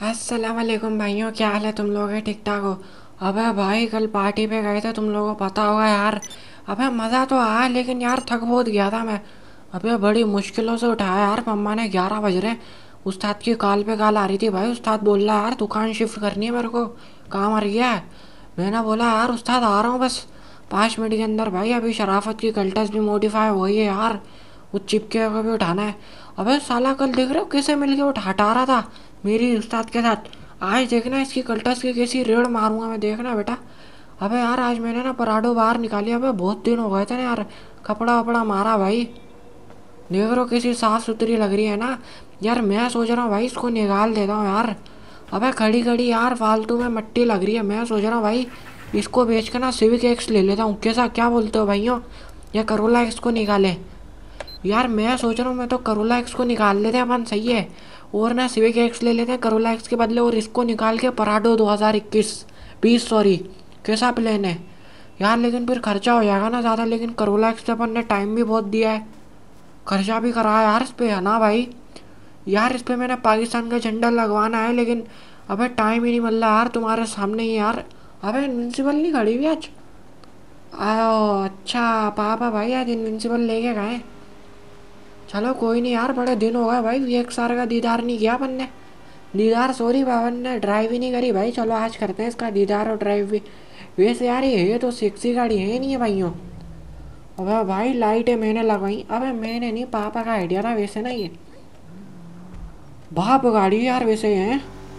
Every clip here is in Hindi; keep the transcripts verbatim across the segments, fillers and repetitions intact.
अस्सलाम वालेकुम भाइयों, क्या हाल है? तुम लोग हैं ठीक ठाक हो? अबे भाई, कल पार्टी पे गए थे, तुम लोगों को पता होगा यार। अबे मज़ा तो आया, लेकिन यार थक बहुत गया था मैं। अबे बड़ी मुश्किलों से उठाया यार मम्मा ने, ग्यारह बज रहे। उस्ताद की कॉल पे कॉल आ रही थी भाई। उस्ताद बोल रहा यार दुकान शिफ्ट करनी है मेरे को, काम आ गया है। मैंने बोला यार उस्ताद आ रहा हूँ बस पाँच मिनट के अंदर। भाई अभी शराफत की कल्टस भी मॉडिफाई हुई है यार, वो चिपके को भी उठाना है। अबे साला कल देख रहे हो कैसे मिल के उठा हटा रहा था मेरी उस्ताद के साथ। आज देखना इसकी कल्टस की कैसी रेड़ मारूंगा मैं, देखना बेटा। अबे यार आज मैंने ना पराठो बाहर निकाली। अबे बहुत दिन हो गए थे ना यार, कपड़ा वपड़ा मारा भाई। देख रहे हो कैसी साफ सुथरी लग रही है ना यार। मैं सोच रहा हूँ भाई इसको निकाल देता हूँ यार। अबे खड़ी खड़ी यार फालतू में मट्टी लग रही है। मैं सोच रहा हूँ भाई इसको बेच कर ना सिविक एक्स ले लेता हूँ। कैसा, क्या बोलते हो भाइयों? या करोला एक्स को निकाले? यार मैं सोच रहा हूँ मैं तो करोला एक्स को निकाल लेते हैं अपन, सही है। और ना सिविक एक्स ले लेते हैं करोला एक्स के बदले, और इसको निकाल के पराडो दो हज़ार इक्कीस बीस सॉरी। कैसा प्लान है यार? लेकिन फिर खर्चा हो जाएगा ना ज़्यादा। लेकिन करोला एक्स पे अपन ने टाइम भी बहुत दिया है, खर्चा भी कराया यार इस पे, है ना भाई? यार इस पे मैंने पाकिस्तान का झंडा लगवाना है, लेकिन अबे टाइम ही नहीं मिल रहा यार तुम्हारे सामने ही यार। अबे इनविंसिबल नहीं खड़ी हुई आज? आओ अच्छा पापा भाई आज इनविंसिबल लेके गए। चलो कोई नहीं यार, बड़े दिन हो गए भाई एक साल का दीदार नहीं किया अपन ने। दीदार सॉरी बावन ने ड्राइव ही नहीं करी भाई। चलो आज करते हैं इसका दीदार और ड्राइव भी। वैसे यार ये है तो सेक्सी गाड़ी है नहीं है भाइयों। अबे भाई लाइटें मैंने लगवाई। अबे मैंने नहीं, पापा का आइडिया था वैसे ना ये। बाप गाड़ी यार वैसे है,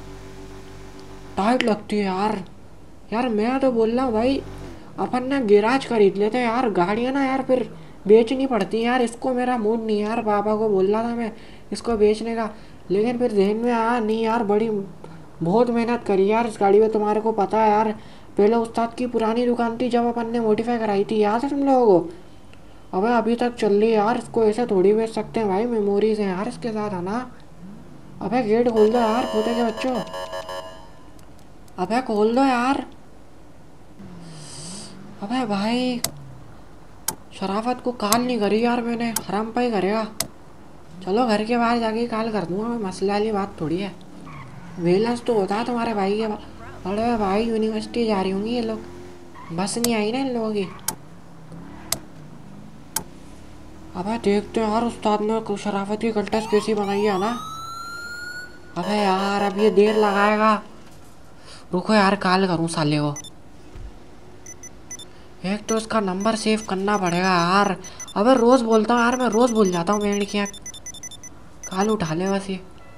टाइट लगती है यार। यार मैं तो बोल रहा हूँ भाई अपन ना गिराज खरीद लेते हैं यार, गाड़ियाँ ना यार फिर बेचनी पड़ती हैं यार। इसको मेरा मूड नहीं है यार, पापा को बोल रहा था मैं इसको बेचने का। लेकिन फिर जहन में आया नहीं यार, बड़ी बहुत मेहनत करी यार इस गाड़ी में, तुम्हारे को पता है यार। पहले उस्ताद की पुरानी दुकान थी जब अपन ने मॉडिफाई कराई थी, याद है तुम लोगों को? अबे अभी तक चल रही है यार, इसको ऐसे थोड़ी बेच सकते हैं भाई, मेमोरीज हैं यार इसके साथ, है ना? अबे गेट खोल दो यार खोते के बच्चों। अबे खोल दो यार। अबे भाई शराफत को कॉल नहीं करी यार मैंने, हराम पे ही करेगा। चलो घर के बाहर जाके कॉल कर दूंगा मैं, मसला वाली बात थोड़ी है। वेलेंस तो होता है तुम्हारे भाई के। अरे भाई यूनिवर्सिटी जा रही होंगी ये लोग, बस नहीं आई ना इन लोगों की। अबे देखते हैं यार उस्ताद ने शराफत की कल्टस कैसी बनाई है ना। अबे यार अब ये देर लगाएगा, रुको यार कॉल करूँ साले को। एक तो इसका नंबर सेव करना पड़ेगा यार। अबे रोज़ बोलता हूँ यार, मैं रोज़ भूल जाता हूँ मेरे क्या। कॉल उठा ले बस ये।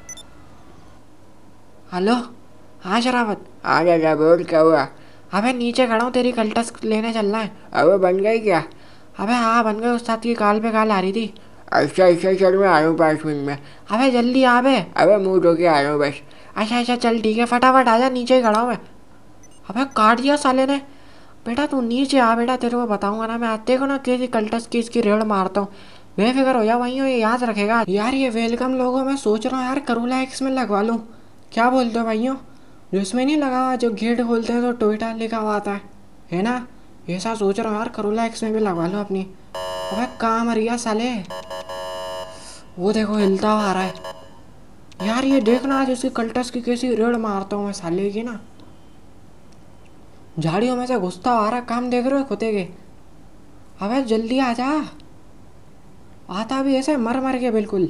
हेलो, हाँ शराफत। हाँ दादा बोल क्या हुआ। अबे नीचे खड़ा हूँ, तेरी कल्टस लेने चलना है। अबे बन गई क्या। अबे हाँ बन गए, उस्ताद की कॉल पे कॉल आ रही थी। अच्छा अच्छा चल मैं आ रहा हूँ पाँच मिनट में। अबे जल्दी आ बे। अबे मुँह धो के आ रहा हूँ बस। अच्छा अच्छा चल ठीक है, फटाफट आ जा, नीचे ही खड़ा हूँ मैं। अबे काट दिया साले ने। बेटा तू नीचे आ बेटा, तेरे को बताऊंगा ना मैं, आते को ना कैसी कल्टस की इसकी रेड़ मारता हूँ। बेफिक्र हो जा वहीं हो, ये याद रखेगा यार। ये वेलकम लोगो मैं सोच रहा हूँ यार करोला एक्स में लगवा लूँ, क्या बोलते हो भाइयों? जो इसमें नहीं लगा हुआ, जो गेट खोलते हैं तो टोयोटा लिखा हुआ आता है है ना? ऐसा सोच रहा हूँ यार करोला एक्स में भी लगवा लो अपनी। अबे कहाँ मर गया साले? वो देखो हिलता हुआ आ रहा है यार। ये देखना आज इसकी कल्टस की कैसी रेड़ मारता हूँ मैं साले की ना। झाड़ियों में से घुसता आ रहा, काम देख रहे हो खुदे के। अबे जल्दी आ जा, आता भी ऐसे मर मर के बिल्कुल।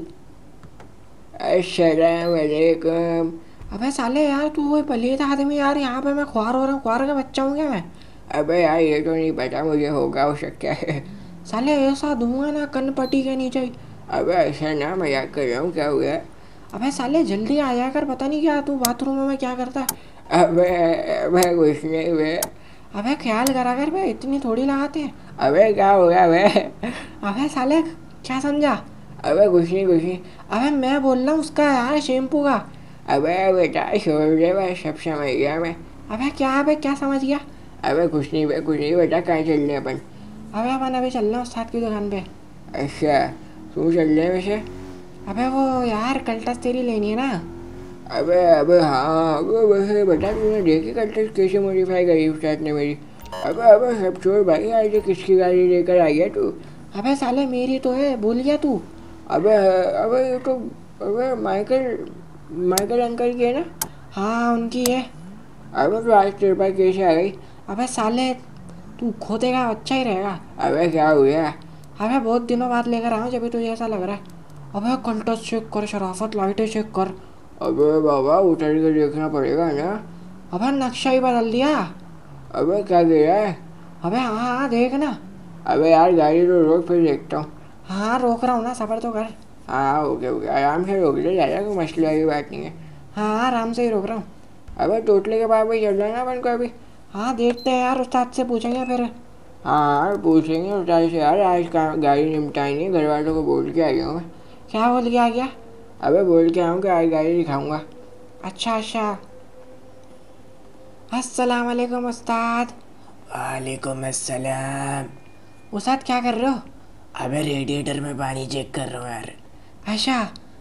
अस्सलाम वालेकुम। अबे साले यार तू वही पलीत आदमी यार, यहाँ पे मैं ख्वार हो रहा हूँ, ख्वार का बच्चा हूँ क्या मैं? अबे यार ये तो नहीं पता मुझे, होगा हो सकता है। साले ऐसा दूंगा ना कन पट्टी के नीचे। अबे ऐसा ना मजाक कर रहा हूँ, क्या हुआ। अबे साले जल्दी आ जाया कर, पता नहीं क्या तू बाथरूम में क्या करता है। अबे अबे कुछ नहीं बे। अबे ख्याल करा कर बे, इतनी थोड़ी लगाते हैं। अबे क्या हो गया बे। अबे साले क्या समझा? अबे कुछ नहीं कुछ नहीं। अबे मैं बोल रहा हूँ उसका यार, शैम्पू का। अबे बेटा छोड़ दे बे, सब समझ गया मैं। अबे क्या अबे क्या समझ गया? अबे कुछ नहीं बे कुछ नहीं, बेटा कहाँ चल रहे अपन। अबे अपन अभी चल रहे हैं उस्ताद की दुकान पे। अच्छा तू चल रहे वैसे। अबे वो यार कल्टस तेरी लेनी है ना। अबे अबे हाँ अबे वैसे बता, तूने देखी कल्टस कैसे मॉडिफाई करी उस्ताद ने मेरी। अबे अबे सब छोड़ भाई, आज किसकी गाड़ी लेकर आई है तू। अबे साले मेरी तो है, भूल गया तू? अबे अबे ये तो, अबे माइकल माइकल अंकल की है ना। हाँ उनकी है। अबे तो आज तेरे पास कैसे आ गई? अबे साले तू खोदेगा अच्छा ही रहेगा। अबे क्या हो गया? अबे बहुत दिनों बाद लेकर आया हूँ जब भी तुझे ऐसा लग रहा है। अबे कंटस चेक कर, शराफत लाइटें चेक कर। अबे बाबा उतर के देखना पड़ेगा ना। अबे नक्शा ही बदल दिया। अबे क्या गिरा है? अबे हाँ हाँ देख ना। अबे यार गाड़ी तो रोक, फिर देखता हूँ। हाँ रोक रहा हूँ ना, सबर तो कर। हाँ ओके ओके, आराम से रोक ले, ज़्यादा कोई मसले वाली बात नहीं है। हाँ आराम से ही रोक रहा हूँ। अबे तोतले के बाद भी चल रहा है ना अपन को अभी। हाँ देखते हैं यार, उस्ताद से पूछेंगे फिर। हाँ यार पूछेंगे उस्ताद से यार, आज का गाड़ी निपटाई नहीं, घर वालों को बोल के आई हूँ मैं। क्या बोल के आ गया? अबे बोल के आऊँ कि आज गाड़ी दिखाऊंगा। अच्छा अच्छा। अस्सलाम वालेकुम उस्ताद। वालेकुम अस्सलाम। उस्ताद क्या कर रहे हो? अबे रेडिएटर में पानी चेक कर रहा हूँ यार। अच्छा।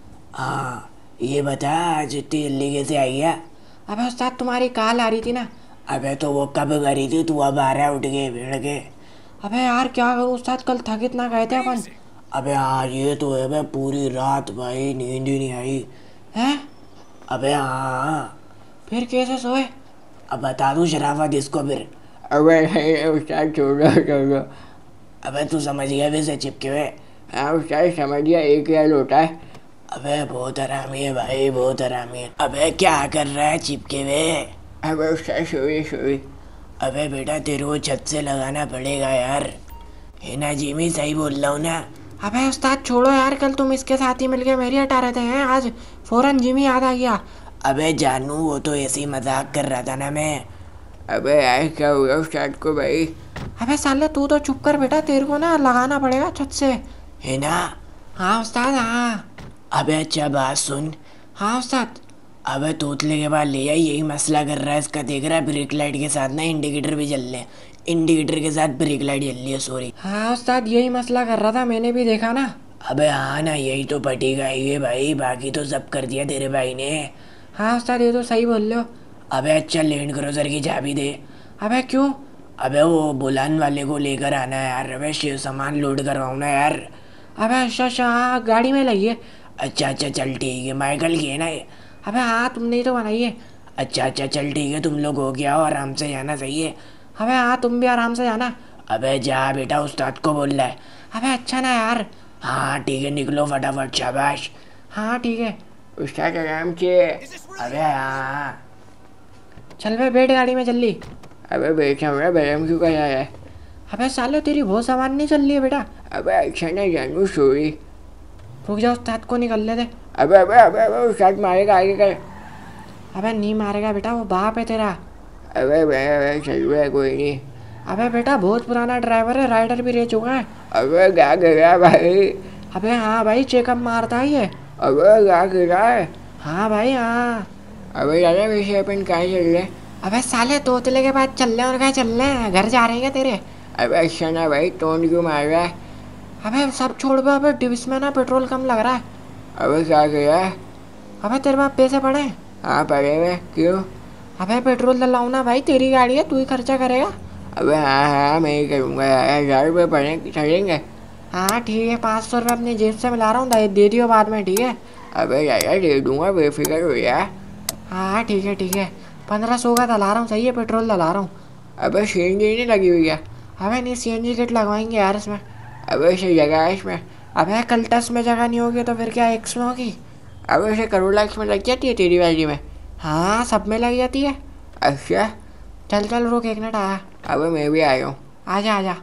हाँ ये बता आज इतनी जल्दी कैसे आई है? अबे उस्ताद तुम्हारी कॉल आ रही थी ना। अबे तो वो कब करी थी, तू अब आ रहा है उठ के भिड़ के? अबे यार क्या करूँ उस्ताद, कल थकित ना गए थे अपन। अबे हाँ ये तो है, भाई पूरी रात भाई नींद ही नहीं आई। हैं? अबे हाँ। फिर कैसे सोए? अब बता दूँ शराफत इसको फिर? अबे नहीं उस्ताद, छोड़ो छोड़ो। अबे तू समझ गया वैसे चिपके हुए? हाँ उस्ताद समझ गया, एक यार होता है। अबे बहुत आरामी है भाई, बहुत आरामी है। अबे क्या कर रहा है चिपके हुए? अबे उस्ताद सोई सोई। अबे बेटा तेरे को छत से लगाना पड़ेगा यार, है ना जिमी? सही बोल रहा हूँ ना? अबे उस्ताद छोड़ो यार, कल तुम इसके साथ ही मिलके मेरी हटा रहे थे हैं, आज फौरन जिमी याद आ गया। अबे जानू वो तो ऐसे ही मजाक कर रहा था ना मैं। अबे यार क्या हुआ उस्ताद को भाई? अबे साले तू तो चुप कर बेटा, तेरे को ना लगाना पड़ेगा छत से। है ना? हाँ उस्ताद हाँ। अबे अच्छा बात सुन। हाँ उस्ताद। अबे तोतले के बाद ले आई, यही मसला कर रहा है इसका, देख रहा है ब्रेक लाइट के साथ ना इंडिकेटर भी जल रहे, इंडिकेटर के साथ ब्रेक लाइट जल रही है, सॉरी। हाँ उस्ताद यही मसला कर रहा था, मैंने भी देखा ना। अबे हाँ ना, यही तो पटेगा ये भाई, बाकी तो सब कर दिया तेरे भाई ने। हाँ उस्ताद ये तो सही बोल रहे हो। अबे अच्छा लैंड क्रूजर की चाबी दे। अबे क्यों? अबे वो बुलान वाले को लेकर आना है यार, अबे शिव सामान लोड करवाऊँ ना यार। अबे अच्छा अच्छा हाँ गाड़ी में लगी है। अच्छा अच्छा चल ठीक है, माइकल की है ना ये? अबे हाँ तुमने ही तो बनाई है। अच्छा अच्छा चल ठीक है, तुम लोग हो गया और आराम से जाना, सही है? अबे हाँ तुम भी आराम से जाना। अबे जा बेटा, उस्ताद को बोल रहा है। अबे अच्छा ना यार। हाँ ठीक है, निकलो फटाफट, शाबाश। हाँ ठीक है। उस्ताद आराम से। अबे हाँ। चल बे बैठ गाड़ी में जल्दी। अबे बैठा हूँ, बलम क्यों कर रहा है? अबे साले तेरी बहुत सामान नहीं चल रही है बेटा। अबे अच्छा ना जानू सोई। रुक जा उस्ताद को निकल ले दे। अबे अबे अबे अबे उस्ताद मारेगा, आगे कर। अबे नहीं मारेगा बेटा, वो बाप है तेरा। अबे अबे अबे चल रहा है, कोई नहीं। अबे बेटा बहुत पुराना ड्राइवर है, राइडर भी रह चुका है। अबे क्या कर रहा है भाई? अबे हाँ भाई चेकअप मारता ही है। अबे क्या कर रहा है? हाँ भाई हाँ। अबे दादा वैसे अपन कहाँ चल रहे? अबे साले तोतले के पास चल रहे और कहाँ चल रहे हैं, घर जा रहे हैं क्या तेरे? अबे अच्छा ना भाई, टोन क्यों मार रहा है? अबे सब छोड़ बे, अबे डिविस में ना पेट्रोल कम लग रहा है। अबे क्या कर रहा है? अबे तेरे पास पैसे पड़े हैं? हाँ पड़े हुए, क्यों? अबे पेट्रोल डलाओ ना भाई, तेरी गाड़ी है तू ही खर्चा करेगा। अबे हाँ हाँ मैं ही करूँगा यार, हज़ार रुपये पड़े चलेंगे? हाँ ठीक है, पाँच सौ रुपये अपनी जेब से मिला रहा हूँ, दे दे दियो बाद में, ठीक है? अबे दादा दे दूँगा, बेफिक्र हो यार। हाँ ठीक है ठीक है, पंद्रह सौ का डला रहा हूँ, सही है पेट्रोल डला रहा हूँ। अबे सी एन जी नहीं लगी हुई है? अबे नहीं सी एन जी किट लगवाएंगे यार इसमें। अबे इसे जगह है इसमें? अबे कल्टस में जगह नहीं होगी तो फिर क्या एक्स में होगी? अबे इसे करोड़ लाख में लग जाती है तेरी वाली में? हाँ सब में लग जाती है। अच्छा। चल चल रुक एक मिनट आया। अबे मैं भी आया हूँ। आजा आजा,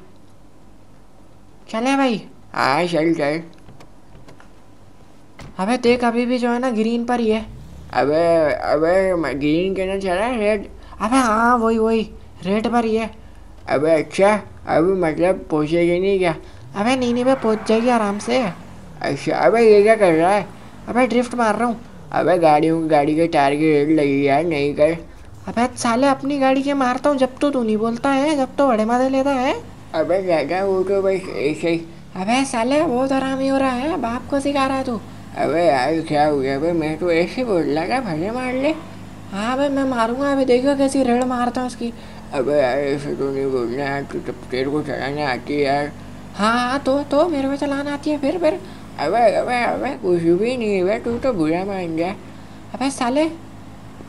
चले भाई। हाँ चल चल। अबे देख अभी भी जो है ना ग्रीन पर ही है। अबे अबे ग्रीन कहना चल रहा है, रेड? अबे हाँ वही वही रेड पर ही है। अबे अच्छा, अभी मतलब पहुँचेगी नहीं क्या? अबे नहीं नहीं बे पहुँच जाएगी आराम से। अच्छा अबे ये क्या कर रहा है? अबे ड्रिफ्ट मार रहा हूँ। अबे गाड़ियों गाड़ी के टायर की रेड लगी यार, नहीं कर। अबे साले अपनी गाड़ी के मारता हूँ जब तो तू नहीं बोलता है, जब तो बड़े मजे लेता है। अबे दादा वो तो बस ऐसे ही। अबे साले बहुत आरामी हो रहा है, बाप को सिखा रहा है तू। अबे यार क्या हो गया? अबे मैं तो ऐसे बोल रहा था, भले मार ले। हाँ भाई मैं मारूंगा, अभी देखो कैसी रेड मारता हूँ उसकी। अबे यार ऐसे तो नहीं बोलना यार, तू तो तेरे को चलाना आती है यार। हाँ हाँ तो तो मेरे को चलाना आती है फिर फिर। अबे अबे अबे कुछ भी नहीं है, तू तो बुरा मान गया। अबे साले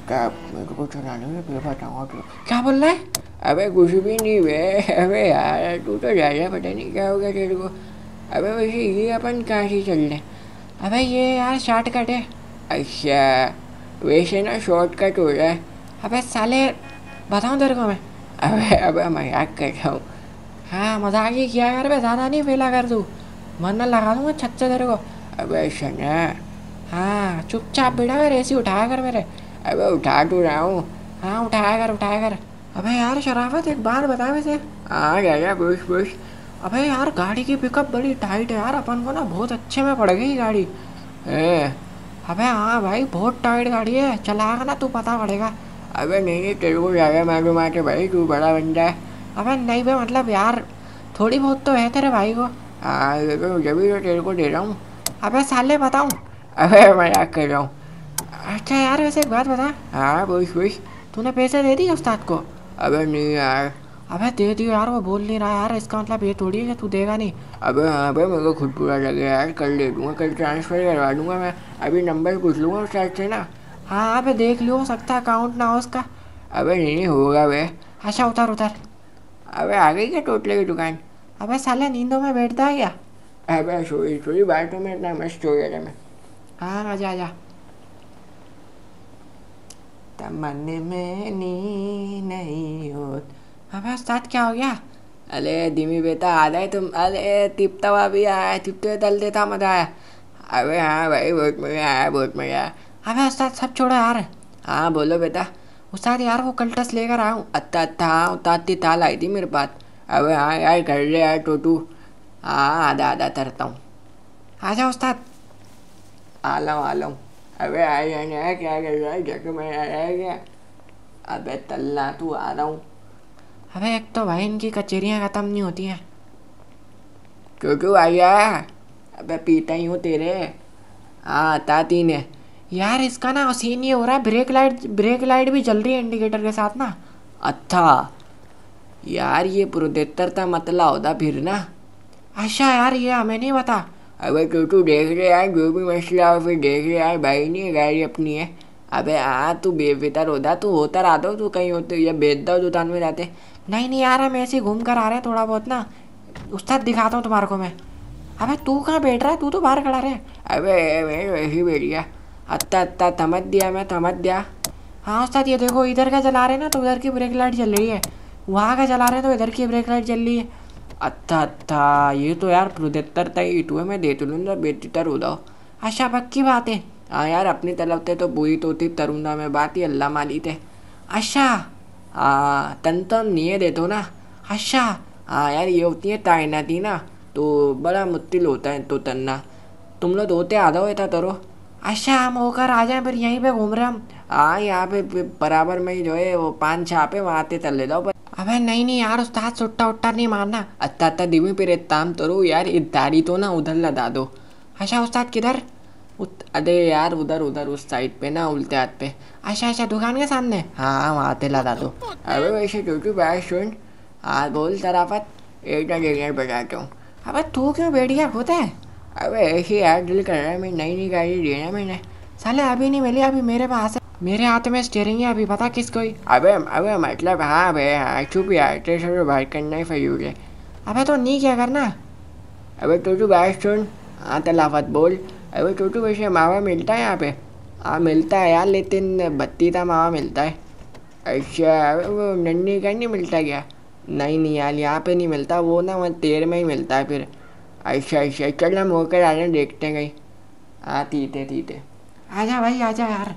क्या मेरे को चलाने में फिर बताऊँगा तो। क्या बोल रहा है? अबे कुछ भी नहीं बे। अबे यार तू तो जा जा, पता नहीं क्या हो गया तेरे को। अबे वैसे ये अपन कहाँ से चल रहे? अबे ये यार शॉर्टकट है। अच्छा वैसे ना शॉर्टकट हो रहा है। अबे साले बताऊँ तेरे को मैं? अबे अबे मजाक कर रहा हूँ। हाँ मजाक ही किया कर बे, ज़्यादा नहीं फैला कर तू, वरना लगा दूंगा छत से तेरे को। अबे सना। हाँ चुपचाप बेटा कर, ऐसी उठाया कर मेरे। अबे उठा तो रहा हूँ। हाँ उठाया कर उठाया कर। अबे यार शराफत एक बात बता वैसे। हाँ राजा पूछ पूछ। अबे यार गाड़ी की पिकअप बड़ी टाइट है यार, अपन को ना बहुत अच्छे में पड़ गई गाड़ी। हाँ। अबे हाँ भाई बहुत टाइट गाड़ी है, चलाएगा ना तू पता पड़ेगा। अबे नहीं नहीं तेरे को ज़्यादा मालूम आते भाई, तू बड़ा बंदा है। अबे नहीं बे, मतलब यार थोड़ी बहुत तो है तेरे भाई को। हाँ लेकिन जब भी तो तेरे को दे रहा हूँ। अबे साले बताऊँ? अबे मजाक कर रहा हूँ। अच्छा यार वैसे एक बात बता, हाँ पूछ पूछ। तूने पैसे दे दिए उस्ताद को? अबे नहीं यार। अबे दे दियो यार, वो बोल नहीं रहा यार, इसका मतलब ये थोड़ी है कि तू देगा नहीं। अबे हाँ भाई मेरे को खुद पूरा लगे यार, कल दे दूँगा, कल ट्रांसफ़र करवा दूँगा मैं। अभी नंबर पूछ लूँगा उस साइड से ना। हाँ अबे देख लियो, हो सकता है अकाउंट ना हो उसका। अबे नहीं नहीं होगा बे। अच्छा उतर उतर। अबे आ गई क्या टोटले की दुकान? अबे साले नींदों में बैठता है क्या? अबे सोई सोई बातों में इतना मस्त हो गया था मैं। हाँ आजा आजा। तमन्ने में नी नहीं होत। अबे उस्ताद क्या हो गया? अरे धीमी बेटा आ जाए तुम। अरे तिपता हुआ भी आया, तिपते तल देता मजा आया। अबे हाँ भाई बहुत मजा आया, बहुत मजा आया। अबे उस्ताद सब छोड़ो यार। हाँ बोलो बेटा। उस्ताद यार वो कल्टस लेकर आया हूँ। अत्ता अत्ता हाँ उतारती ताल आई थी मेरे पास। अबे हाँ यार कर ले यार टोटू। हाँ आधा आधा तरता हूँ। आजा उस्ताद। आ लाऊँ आ लाऊँ। अबे आ जाने यार, क्या कर रहा है, जग में आ रहा है क्या? अबे तल्ला तू आ रहा हूँ। अबे एक तो भाई इनकी कचेरियाँ ख़त्म नहीं होती हैं। टोटू आ गया। अबे पीता ही हूँ तेरे। हाँ ताती ने। यार इसका ना सीन ये हो रहा है, ब्रेक लाइट ब्रेक लाइट भी जल रही है इंडिकेटर के साथ ना। अच्छा यार ये प्रोटेक्टर था मतला होता फिर ना। अच्छा यार ये हमें नहीं पता। अबे तू तू देख रहे यार, जो भी मसला हो फिर देख रहे यार, भाई नहीं है गाड़ी अपनी है। अबे हाँ तू बेफिक्र होता, तू होता रहा दो, तू कहीं होते या बेच दो दुकान में जाते। नहीं नहीं यार हम ऐसे ही घूम कर आ रहे हैं थोड़ा बहुत ना। उस्ताद दिखाता हूँ तुम्हारे को मैं। अबे तू कहाँ बैठ रहा है, तू तो बाहर खड़ा रहे। अबे मैं वैसे ही बैठ गया। अत्ता अत्ता थमत दिया मैं, थमत दिया। हाँ उस्ताद ये देखो, इधर का चला रहे हैं ना तो उधर की ब्रेक लाइट जल रही है, वहाँ का चला रहे हैं तो इधर की ब्रेक लाइट जल रही है। अच्छा अच्छा ये तो यार प्रोटेक्टर था, इटू है मैं दे तो लूँगा बेहतर हो जाओ। अच्छा पक्की बात है। हाँ यार अपनी तरफ से तो पूरी तो थी तरुणा में बात ही अल्लाह माली थे। अच्छा हाँ तन तो नहीं है देते ना। अच्छा। हाँ यार ये होती है तैनाती ना, तो बड़ा मुश्किल होता है तो तन्ना। तुम लोग होते आधा होता तरो। अच्छा हम होकर आ जाए फिर यहीं पे घूम रहे हम। हाँ यहाँ पे पे बराबर में ही जो है वो पान छाप है, वहाँ ते तल ले जाओ। अबे नहीं नहीं यार उस्ताद सुट्टा उट्टा नहीं मारना। अत्ता अत्ता दिवी फिर एक काम करो यार, इधारी तो ना उधर लगा दो। अच्छा उस्ताद किधर? उत अरे यार उधर उधर उस साइड पे ना, उल्टे हाथ पे। अच्छा अच्छा दुकान के सामने। हाँ वहाँ ते लगा दो। अबे वैसे टूटू बात सुन। हाँ बोल शराफत। एक ना जगह बताता हूँ। अबे तू क्यों बैठ गया खुद है? अबे ऐसे यार दिल कर रहा है, मैं नई नई गाड़ी लेना मैंने। साले अभी नहीं मिली, अभी मेरे पास है, मेरे हाथ में स्टेयरिंग है अभी, पता किस कोई। अबे अबे मतलब हाँ भाई हाँ चुप यार, तेरे सब बात करना ही फजूल है। अबे तो नहीं क्या करना। अबे टूटू बात सुन। हाँ तलाफत बोल। अबे टूटू वैसे मावा मिलता है यहाँ पे? हाँ मिलता है यार, लेकिन बत्ती का मावा मिलता है। अच्छा अबे वो नन्ही का नहीं मिलता क्या? नहीं नहीं यार यहाँ पे नहीं मिलता, वो ना वहाँ तेर में ही मिलता है फिर। अच्छा अच्छा चल हम होकर आ जाए, देखते हैं कहीं। हाँ तीते तीते। आजा भाई आजा यार।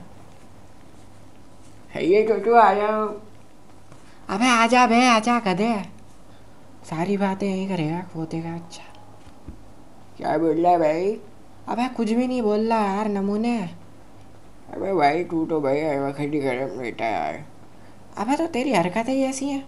है ये टूटू आ जाओ। अबे आजा बे आजा गधे, सारी बातें यही करेगा खोतेगा। अच्छा क्या बोल रहा है भाई? अबे कुछ भी नहीं बोल रहा यार, नमूने। अबे भाई तू तो भाई हर वक्त ही गर्म रहता है यार। अबे तो तेरी हरकतें ही ऐसी हैं।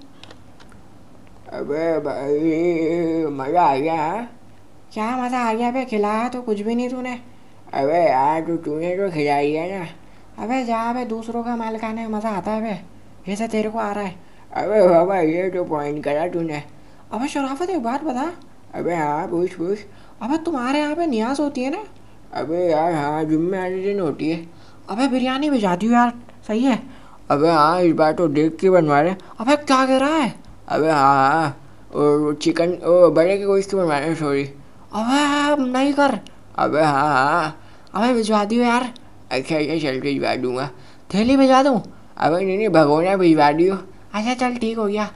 अबे भाई मज़ा आ गया हाँ? क्या मज़ा आ गया बे, खिलाया तो कुछ भी नहीं तूने। अबे यार तो तूने तो खिलाई है ना। अबे जा बे, दूसरों का माल खाने में मज़ा आता है बे, जैसे तेरे को आ रहा है। अबे बाबा ये तो पॉइंट करा तूने। अबे शराफत एक बात बता। अबे हाँ पूछ पूछ। अबे तुम्हारे यहाँ पे नियाज होती है ना? अबे यार हाँ जुम्मे वाले दिन होती है। अबे बिरयानी भिजा दियो यार, सही है। अबे हाँ, इस बार तो देख के बनवा रहे। अबे क्या कह रहा है? अबे हाँ हाँ, और चिकन ओ बड़े के गोश्त की बनवा रहे, सॉरी। अबे नहीं कर। अबे हाँ हाँ। अबे भिजवा दियो यार। अच्छा अच्छा, चल के भिजवा दूंगा। थैली भिजवा दूँ? अबे नहीं नहीं, भगोना भिजवा दियो। अच्छा चल ठीक हो गया।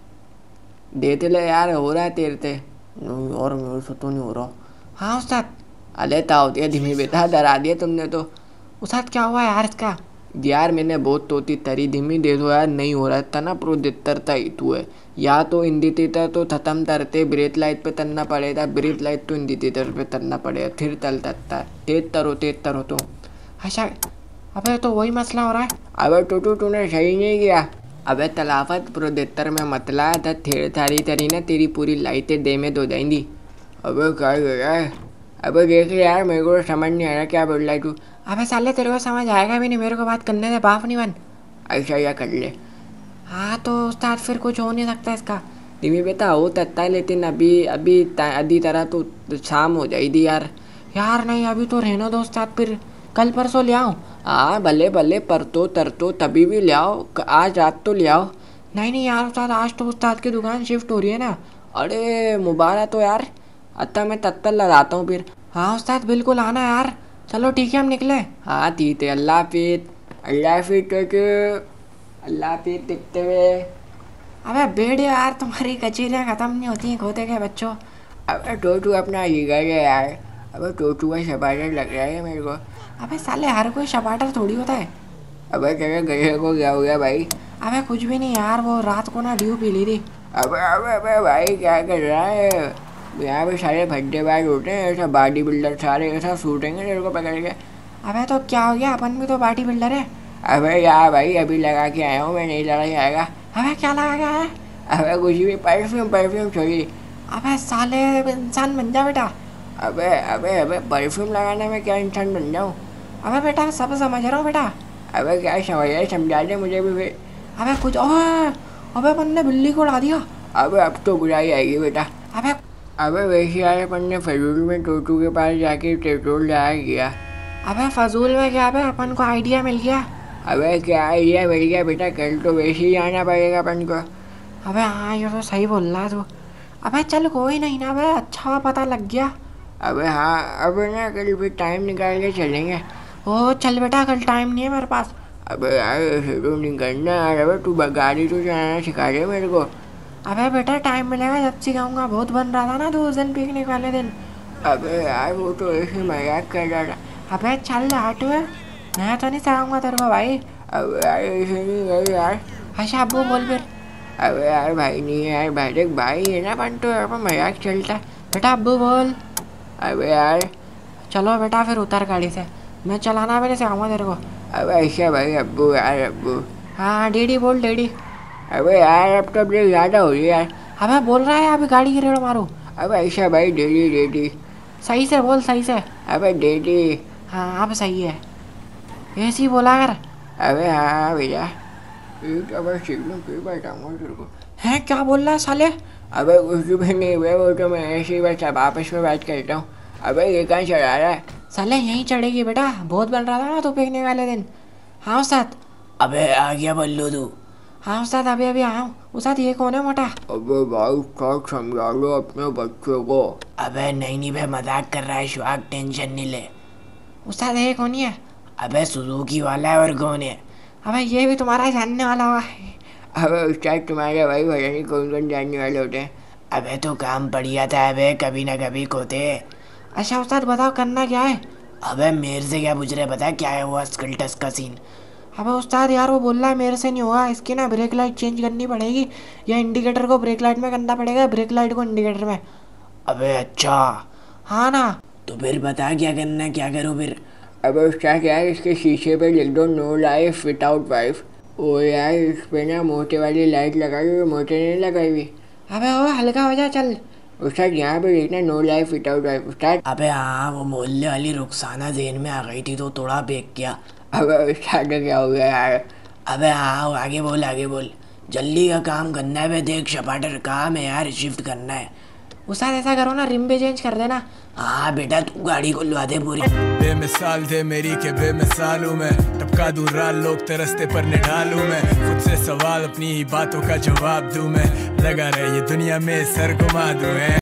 देते ले यार, हो रहा है तेरे से। नहीं और मेरे से तो नहीं हो रहा। हाँ उस्ताद। अरे ताऊ दिया धीमी बेटा, डरा दिया तुमने तो। उस्ताद क्या हुआ यार इसका? यार मैंने बहुत तोती तरी, धीमी दे दो यार, नहीं हो रहा है तना प्रो तरता ही तू है। या तो हिंदी तीतर तो खत्म तरते, ब्रेथ लाइट पे तरना पड़ेगा, ब्रेथ लाइट तो हिंदी तीतर पे तरना पड़ेगा, फिर तल तत्ता है। तेज तरो तेज तरो तो। अच्छा। अबे तो वही मसला हो रहा है। अबे टूटू तूने सही नहीं किया। अबे तलाफत प्रोदेतर में मतला था, थेड़ थारी तरी ना तेरी पूरी लाइटें डैमेज हो जाएंगी। अबे क्या गया है? अबे देख ले यार, मेरे को समझ नहीं आ रहा क्या बोल रहा है तू। अबे साले तेरे को समझ आएगा भी नहीं, मेरे को बात करने दे, बाप नहीं बन। ऐसा या कर ले। हाँ तो उस्ताद फिर कुछ हो नहीं सकता इसका। धीमी बेटा हो सकता है, लेकिन अभी अभी आधी तरह तो शाम हो जाएगी यार। यार नहीं, अभी तो रहने दो उस्ताद, फिर कल परसों ले आओ। हाँ भले भले, परतो तरतो तभी भी ले आओ, आज रात तो ले आओ। नहीं नहीं यार उस्ताद, आज तो उस्ताद की दुकान शिफ्ट हो रही है ना। अरे मुबारक तो यार, अतः मैं तत्तर लगाता हूँ फिर। हाँ उस्ताद बिल्कुल आना यार। चलो ठीक है हम निकले। हाँ ठीक है, अल्लाह हाफिज। अल्लाह हाफिज अल्लाह हाफिज देखते हुए। अबे बेड़ यार, तुम्हारी कचेरियाँ खत्म नहीं होती हैं खोते के बच्चों। अबे टोटू अपना ही गए यार। अबे टोटू का शबाटर लग रहा है मेरे को। अबे साले हर कोई शपाटर थोड़ी होता है। अबे तेरे गए को क्या हो गया भाई? अबे कुछ भी नहीं यार, वो रात को ना ड्यू पी ली थी। अबे अबे अबे भाई क्या कर रहा है? यहाँ पे सारे भड्डेबाज होते हैं, ऐसा बॉडी बिल्डर सारे ऐसा शूटेंगे तेरे को पकड़ के। अबे तो क्या हो गया, अपन भी तो बॉडी बिल्डर है। अबे यार भाई, अभी लगा के आया हूँ मैं, नहीं लगा के आएगा। अबे क्या लगा गया है? अबे कुछ भी, परफ्यूम परफ्यूम छोड़ी। अबे साले इंसान बन जा बेटा। अबे अबे अबे परफ्यूम लगाने में क्या इंसान बन जाऊँ? अबे बेटा सब समझ रहा हूँ बेटा। अबे क्या समझ रहे, समझा दे मुझे भी फिर। अबे कुछ ओए, अबे अपन ने बिल्ली को उड़ा दिया। अबे अब तो बुराई आएगी बेटा। अबे अबे वैसे यार अपन ने फजूल में टोटू के पास जाके पेट्रोल डाला गया। अबे फजूल में क्या, अबे अपन को आइडिया मिल गया। अबे क्या आइडिया मिल गया बेटा? कल तो वैसे ही आना पड़ेगा अपन को। अबे हाँ ये तो सही बोल रहा है तू। अबे चल कोई नहीं ना, अबे अच्छा पता लग गया। अबे हाँ, अब ना कल भी टाइम निकाल के चलेंगे। ओ चल बेटा, कल टाइम नहीं है मेरे पास। अबे यार ऐसे तो नहीं करना यार। अबे तू गाड़ी तो चलाना सिखा दे मेरे को। अबे बेटा टाइम मिलेगा जब सिखाऊंगा, बहुत बन रहा था ना तू उस दिन पिकनिक वाले दिन। अबे यार वो तो ऐसे मजाक कर रहा था। अबे चल हट, मैं तो नहीं सिखाऊंगा तेरे को भाई। अबे यार ऐसे नहीं कर यार। अच्छा अब्बू बोल फिर। अबे यार भाई नहीं है यार, भाई देख भाई है ना अपन, तो यहाँ पर मजाक चलता है। बेटा अब्बू बोल। अबे यार चलो बेटा फिर उतर गाड़ी से, मैं चलाना भी नहीं सिखाऊंगा तेरे को। अब ऐसा भाई, अब्बू यार अब्बू। हाँ डैडी बोल डैडी। अबे यार अब तो अपने ज़्यादा हो रही यार। अबे बोल रहा है अभी गाड़ी की रेड़ मारू। अब ऐसा भाई, डेडी डेडी। सही से बोल, सही से। अबे डेडी। हाँ अब सही है, ऐसे ही बोला कर। अबे हाँ भैया, एक अबे सिग्नल पे बैठाऊंगा तेरे को। हैं क्या बोल रहा है साले? अबे कुछ भी नहीं हुआ, वो तो मैं ऐसे ही बस अब आपस में बात करता हूँ। अबे ये कहाँ चढ़ा रहा है? साले यहीं चढ़ेगी बेटा, बहुत बन रहा था ना तू पिकनिक वाले दिन। हाँ उस्ताद। अबे आ गया बल्लू तू? हाँ उस्ताद अभी अभी आया हूँ। उस्ताद ये कौन है मोटा? अबे भाई क्या समझा लो अपने बच्चों को। अबे नहीं नहीं भाई, मजाक कर रहा है शुआक, टेंशन नहीं ले। उस्ताद ये कौन है? अबे सुजुकी वाला है, और कौन है? अबे ये भी तुम्हारा जानने वाला हुआ है। अबे उस्ताद तुम्हारे भाई भैया नहीं कौन कौन जानने वाले होते हैं। अबे तो काम बढ़िया था अबे, कभी ना कभी खोते। अच्छा उस्ताद बताओ करना क्या है? अबे मेरे से क्या पूछ रहे, बता क्या है वो स्कल्टस का सीन? अबे उस्ताद यार वो बोल रहा है मेरे से नहीं होगा, इसकी ना ब्रेक लाइट चेंज करनी पड़ेगी, या इंडिकेटर को ब्रेक लाइट में करना पड़ेगा, ब्रेक लाइट को इंडिकेटर में। अबे अच्छा। हाँ ना। तो फिर बता क्या करना है, क्या करूँ फिर? अबे उस्ताद यार इसके शीशे पे लिख दो नो लाइफ विदाउट वाइफ। ओ यार इस पे ना मोटे वाली लाइट लगाई हुई, मोटे नहीं लगाई हुई। अबे ओ हल्का हो जा चल। उस्ताद यहाँ पे लिखना नो लाइफ विदाउट वाइफ उस्ताद। अबे हाँ, वो मोहल्ले वाली रुखसाना जेन में आ गई थी तो थोड़ा बेक किया। अबे उस्ताद क्या हो गया यार? अबे हाँ आगे बोल आगे बोल, जल्दी का काम करना है बे, देख शपाटर काम है यार, शिफ्ट करना है। उस्ताद ऐसा करो ना, रिम भी चेंज कर देना। हाँ बेटा तू गाड़ी को लुआ दे पूरी। बेमिसाल थे मेरी के बेमिसाल हूँ मैं। चमका दूं रात लोग तरसते पर निढालूं मैं खुद से सवाल अपनी ही बातों का जवाब दूं मैं लगा रहे ये दुनिया में सर घुमा दूं है